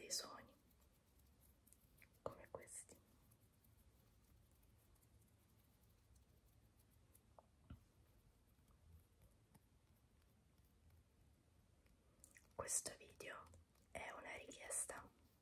dei suoni come questi. Questo video è una richiesta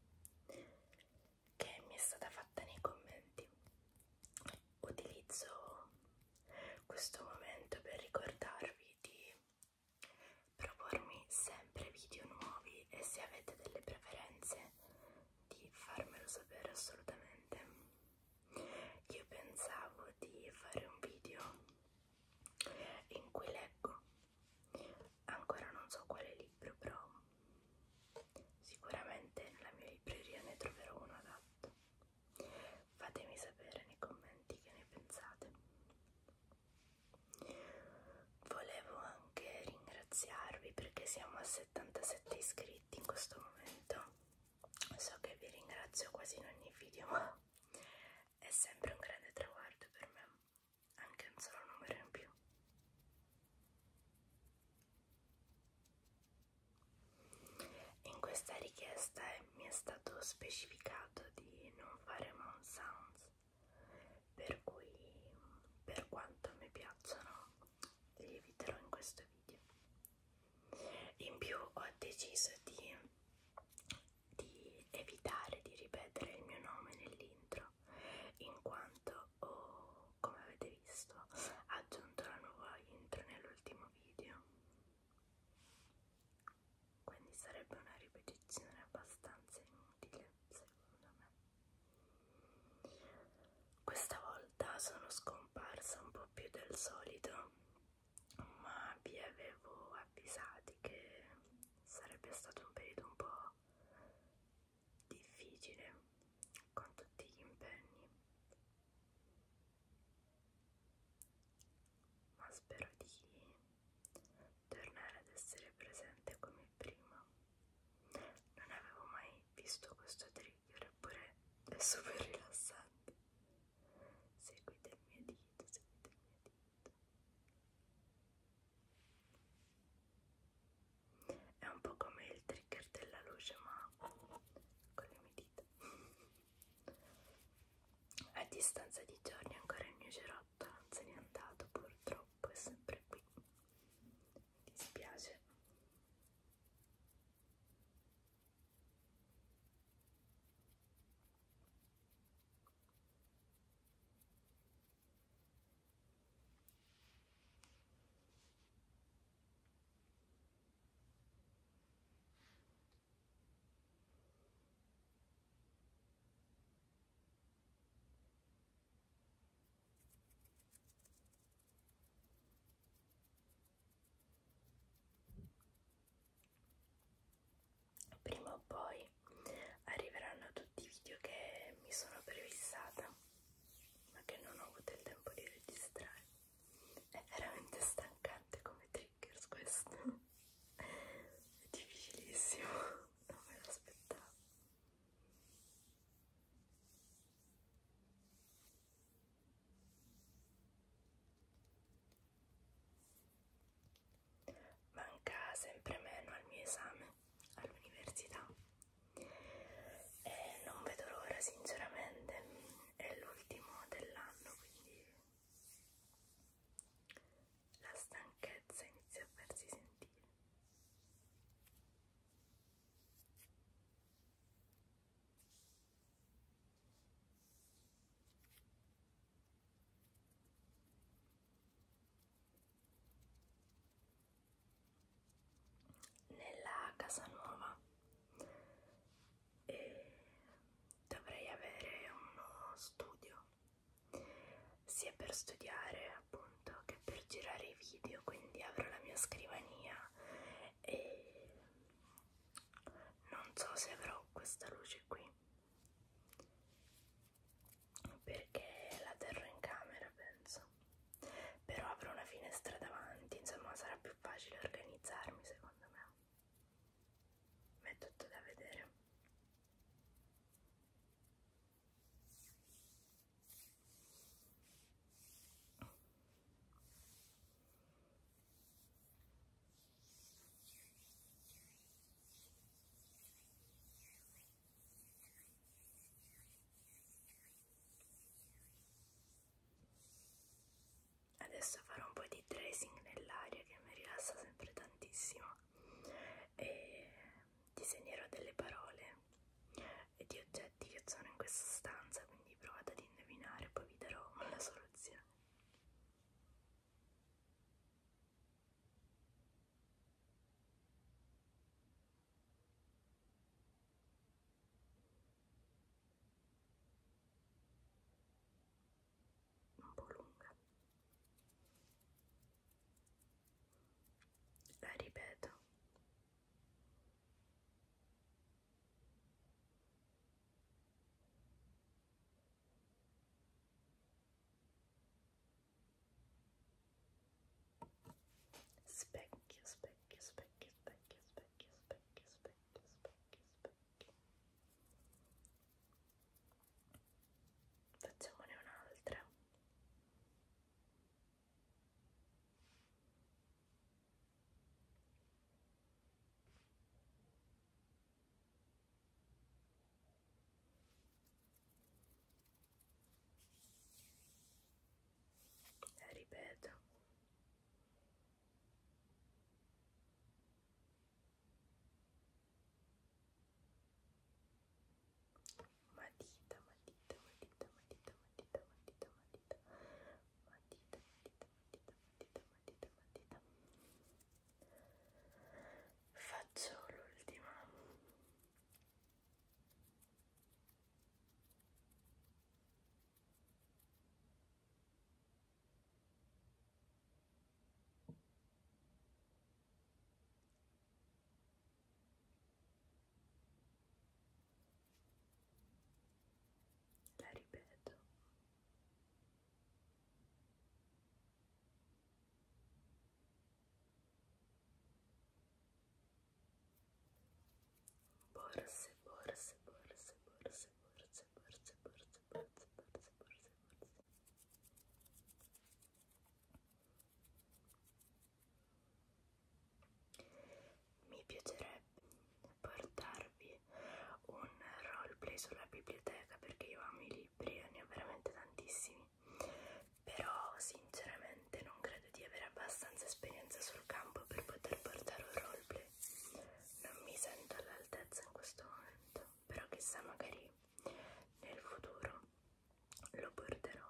che mi è stata fatta nei commenti. Utilizzo questo momento per ricordarvi di propormi sempre video nuovi e se avete delle preferenze di farmelo sapere assolutamente. Io pensavo di fare un video in cui leggo, ancora non so quale libro, però sicuramente nella mia libreria ne troverò uno adatto. Fatemi sapere nei commenti che ne pensate. Volevo anche ringraziarvi perché siamo a 77 iscritti in questo momento. So che vi ringrazio quasi in ogni video, ma è sempre un grande traguardo per me, anche un solo numero in più. In questa richiesta mi è stato specificato di non fare mouth sounds, per cui per quanto mi piacciono li eviterò in questo video. In più ho deciso di evitare di ripetere il mio nome nell'intro, in quanto ho, come avete visto, aggiunto la nuova intro nell'ultimo video, quindi sarebbe una ripetizione abbastanza inutile secondo me. Questa volta sono scomparsa un po' più del solito, ma vi avevo avvisati che sarebbe stato un periodo un po' difficile con tutti gli impegni, ma spero di tornare ad essere presente come prima. Non avevo mai visto questo trigger, eppure è super rilassante. Seguite il mio dito, seguite il mio dito. È un po' come il trigger della luce, ma con le mie dita. A distanza di giorni ancora il mio cerotto non se n'è andato, purtroppo è sempre qui. Mi dispiace. Prima o poi arriveranno tutti i video che mi sono prefissata, ma che non ho avuto il tempo di registrare. È veramente stancante come triggers questo. È difficilissimo, non me lo aspettavo. Manca sempre meno al mio esame all'università e non vedo l'ora sinceramente, è l'ultimo dell'anno, quindi la stanchezza inizia a farsi sentire. Nella casa nuova dovrei avere uno studio sia per studiare appunto che per girare i video, quindi avrò la mia scrivania e non so se avrò questa luce qui perché la terrò in camera, penso, però avrò una finestra davanti, insomma sarà più facile organizzarmi secondo me. Ma è tutto da vedere. adesso farò un po' di tracing nell'aria che mi rilassa sempre tantissimo e disegnerò delle parole e di oggetti che sono in questa stanza, quindi provate ad indovinare, poi vi darò la soluzione. Un po' lunga. La ripeto. Specchio, specchio, specchio, specchio, specchio, specchio, specchio, specchio, specchio. Facciamone un'altra. La ripeto. Matita, matita, matita, matita, matita, matita, matita, matita, matita, matita, matita, matita, matita. Faccio l'ultima. La ripeto. Borse, borse, borse, borse, borse, borse, borse, borse, borse, borse, borse. Mi piacerebbe portarvi un roleplay sulla biblioteca perché io amo i libri e ne ho veramente tantissimi, però sinceramente non credo di avere abbastanza esperienza sul campo per poter portare un roleplay. Non mi sento all'altezza in questo momento, però chissà, magari nel futuro lo porterò.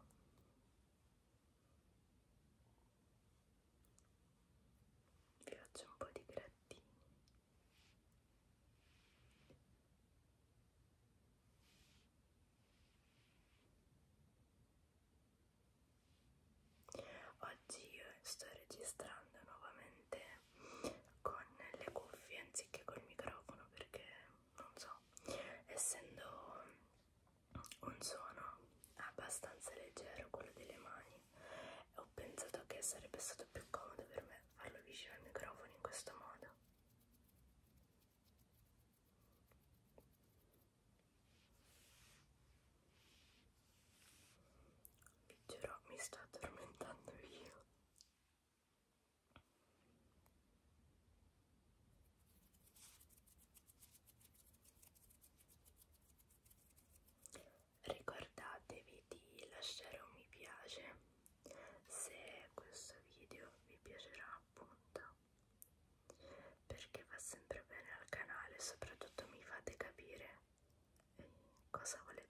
Vi faccio un po' di grattini. Oggi io sto registrando nuovamente con le cuffie anziché col microfono perché, non so, essendo un suono abbastanza leggero quello delle mani, ho pensato che sarebbe stato più comodo per me farlo vicino al microfono in questo modo. Vi giuro, mi sto addormentando io. Ricordatevi di lasciare un mi piace se questo video vi piacerà, appunto, perché fa sempre bene al canale e soprattutto mi fate capire cosa volete